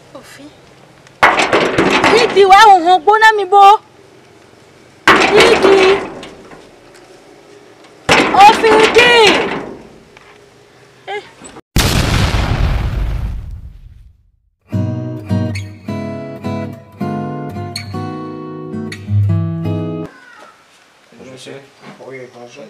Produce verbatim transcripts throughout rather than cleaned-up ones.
Ofi. Didi wa ohun gbona mi bo. Didi. Ofi di. Eh. Bonjour monsieur. Oui, bonjour.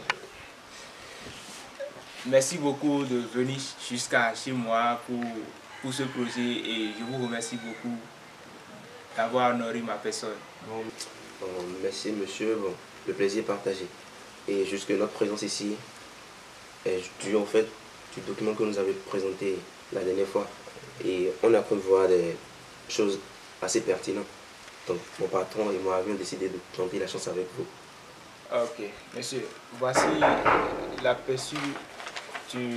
Merci beaucoup de venir jusqu'à chez moi pour, pour ce projet et je vous remercie beaucoup d'avoir honoré ma personne. Bon, bon, merci monsieur, bon, le plaisir est partagé. Et jusque notre présence ici est due en fait du document que nous avez présenté la dernière fois. Et on a pu voir des choses assez pertinentes. Donc mon patron et moi avions décidé de tenter la chance avec vous. Ok, monsieur, voici l'aperçu du,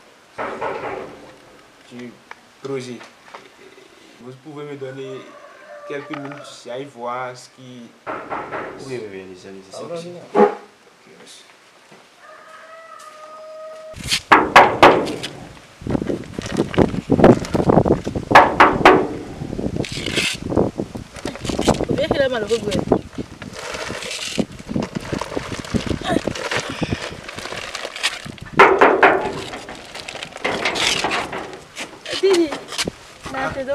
du projet. Vous pouvez me donner quelques minutes, j'aille voir ce qui... Oui, oui, oui, allez-y, allez-y. Ok, monsieur. Didi, na te do.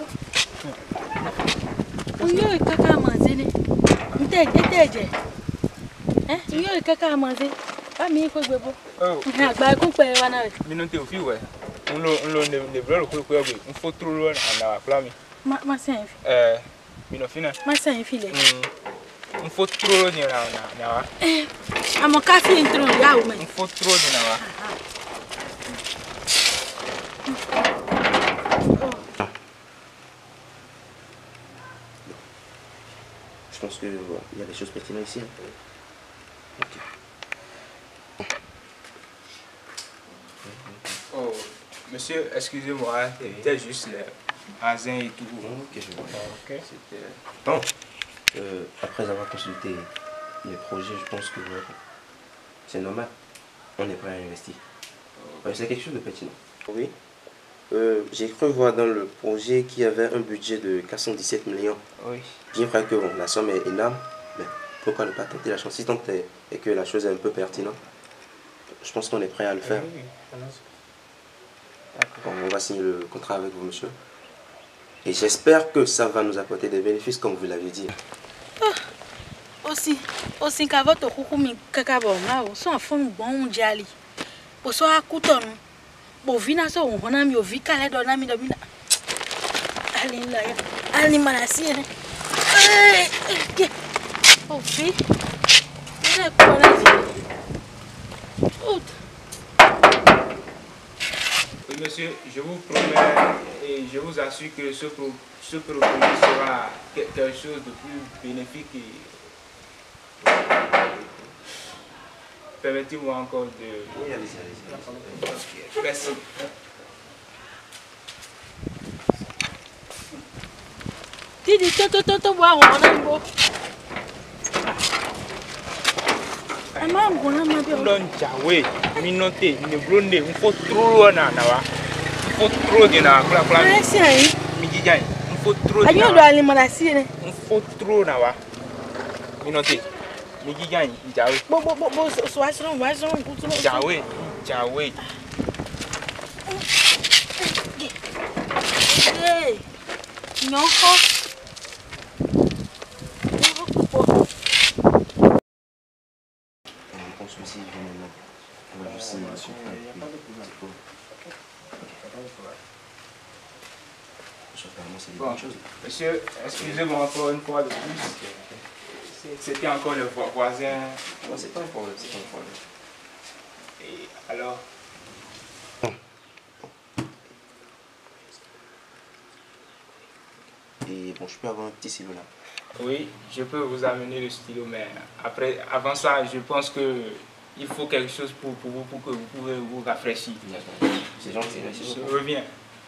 Uyo ikaka manzini. Nte eteje. Eh, uyo ikaka manzi. Ba mi ko gbebo. Oh. Na gba ku pe wa na re. Mi no te ofi we. Nlo nlo ne ne bro ko ko gbe. Nfo trolo na wa plan mi. Ma ma sen fi. Eh, mi no fina. Ma sen fi le. Mm. Nfo trolo ni na na na wa. Eh, amo ka fi intro ya o me. Nfo trolo ni na wa. Je pense qu'il y a des choses pertinentes ici. Hein. Ok. Oh, monsieur, excusez-moi, c'était juste les voisins et tout. Ok, je vois. Ok. C'était... Bon, euh, après avoir consulté les projets, je pense que ouais, c'est normal. On est prêt à investir. Ouais, c'est quelque chose de pertinent. Oui. Euh, J'ai cru voir dans le projet qu'il y avait un budget de quatre cent dix-sept millions. Oui. Bien vrai que bon, la somme est énorme, mais pourquoi ne pas tenter la chance si tant est, et que la chose est un peu pertinente. Je pense qu'on est prêt à le faire. Oui, oui. Bon, on va signer le contrat avec vous, monsieur. Et j'espère que ça va nous apporter des bénéfices, comme vous l'avez dit. Ah, aussi, aussi ka voto kuku mi kaka bo na o so fun bon jali. O so akuton. Bo vina so on hona mi o vi kale do na mi do mi na. Ali la ya. Ali manasi ne. Eh, eh. O fi. Ina ko na vi. Out. Oui, monsieur, je vous promets et je vous assure que ce, pro ce projet sera quelque chose de plus bénéfique. Et... Permettez-moi encore de... Oui, allez-y, allez-y. Merci. Didi to to to to wa on na mbo. Ama ngona ma be. Don jawe, minote, ne blonde, un faut trop na na wa. Un faut trop de na kula kula. Merci ai. Mi jijai, un faut trop. Ayo do ali manasi ne. Un faut trop na wa. Minote. Mi jijai, jawe. Bo bo bo bo so aso wa so kutu. Jawe, jawe. Hey. Nyoko. On pense que si vient maintenant, on va juste signer le contrat et puis c'est tout. Apparemment, c'est des Bon, bonnes choses. monsieur, excusez-moi encore une fois de plus. C'était encore le vo voisin. Non, c'est pas un problème, c'est pas un problème. Et alors? Et bon, je peux avoir un petit stylo là. Oui, je peux vous amener le stylo, mais après, avant ça, je pense que il faut quelque chose pour, pour vous, pour que vous pouvez vous rafraîchir. C'est gentil, merci Je beaucoup. reviens.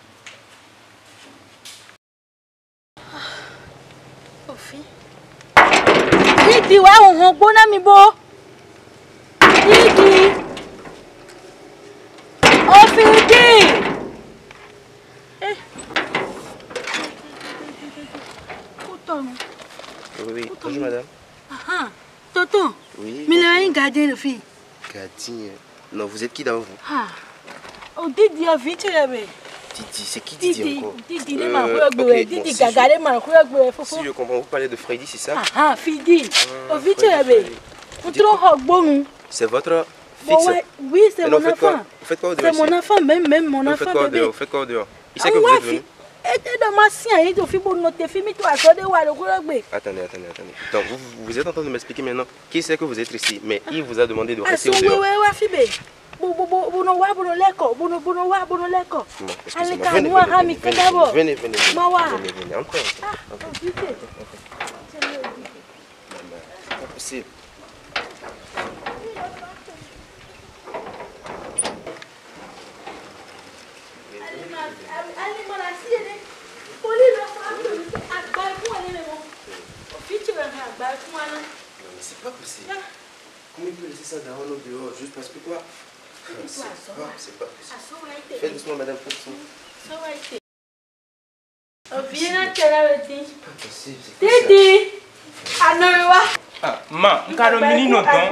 Ofi. Didi wa ohun gbona mi bo. Didi. Ofi di. Eh. couteau. Oui, oui. Bonjour, madame. Ah, Toto. Oui. Mais là, il y a un gardien de fille. Gardien. Non, vous êtes qui d'abord, vous? Ah. Oh, Didi, vite, là, mais. Didi, c'est qui Didi encore? Didi, euh, okay, Didi, bon, si, je... si je comprends, vous parlez de Freddy, c'est ça? Ah, ah, Fidi. Oh, vite, là, mais. C'est votre fixe? Bon, ouais. Oui, c'est mon enfant. Vous faites quoi au dehors? C'est mon enfant, même, même mon enfant. Vous faites quoi au dehors? Il sait que vous êtes venu? Attendez, attendez, attendez. Donc, vous, vous êtes en train de m'expliquer maintenant qui sait que vous êtes ici, mais il vous a demandé de rester au dehors. Bon, excusez-moi, venez, venez, venez, venez, venez, venez, venez, entrez, entrez. C'est pas possible. Non, mais c'est pas possible. Comment il peut laisser ça dehors au dehors juste parce que quoi? C'est pas, c'est pas possible. Faites doucement, madame, faites doucement. C'est pas possible, c'est quoi ça? Ah, ma, un cadre mini non ton.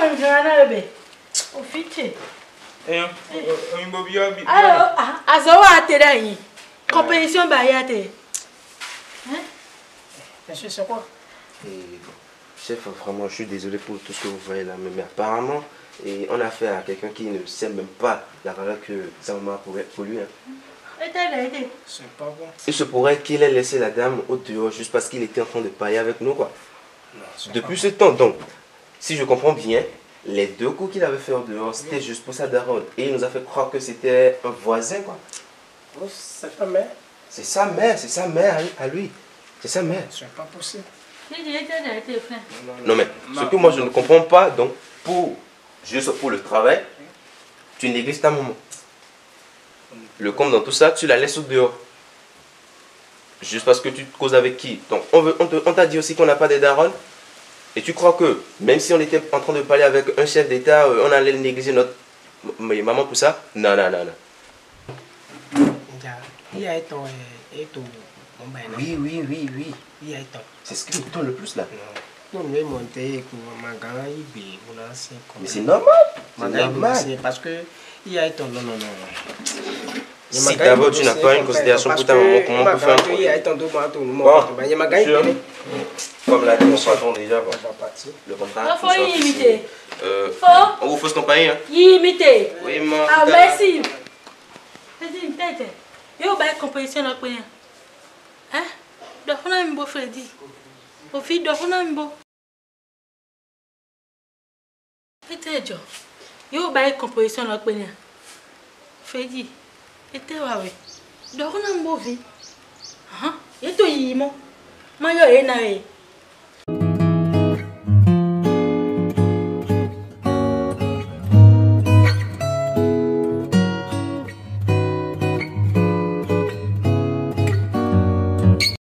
Eh, un bobio. Alors, azawa aterayi. Compétition bayate. Hein? Monsieur, c'est quoi? Et bon, chef, vraiment, je suis désolé pour tout ce que vous voyez là, mais, mais apparemment, et on a affaire à quelqu'un qui ne sait même pas la valeur que sa maman a pour, pour lui. Hein. C'est pas bon. Il se pourrait qu'il ait laissé la dame au dehors juste parce qu'il était en train de pailler avec nous, quoi. Non, depuis ce temps, donc, si je comprends bien, les deux coups qu'il avait fait au dehors, c'était oui. juste pour sa daronne. Et il nous a fait croire que c'était un voisin, quoi. Oh, c'est ta mère. C'est sa mère, c'est sa mère à lui. C'est sa mère. C'est pas possible. Non mais, ce que moi je ne comprends pas, donc, pour, juste pour le travail, tu négliges ta maman. Le compte dans tout ça, tu la laisses au dehors. Juste parce que tu te causes avec qui? Donc, on, veut, on, te, on t'a dit aussi qu'on n'a pas des darons. Et tu crois que, même si on était en train de parler avec un chef d'État, on allait négliger notre maman pour ça? Non, non, non, non. Oui, oui, oui, oui. C'est ce qui me tourne le plus là. Mais c'est normal. C'est normal. Parce que il y a non, non, non. Si d'abord tu n'as pas une considération pour ta maman, comment on peut faire un problème? Bon, comme l'a dit mon patron déjà, bon, le contrat. Il faut y imiter. Euh, on vous fausse compagnie, hein? Y imiter. Oui, maman. Ah, merci. C'est une tête. Yo, bah, compétition là, quoi. Hein? Donc, on a un beau Freddy. Au fil de on a un beau. Peut-être, yo, bah, compétition là, quoi. Freddy. Et t'es ouais. Donc, on a un beau vie. Hein? Et toi, y mo. Moi, yo, et nae.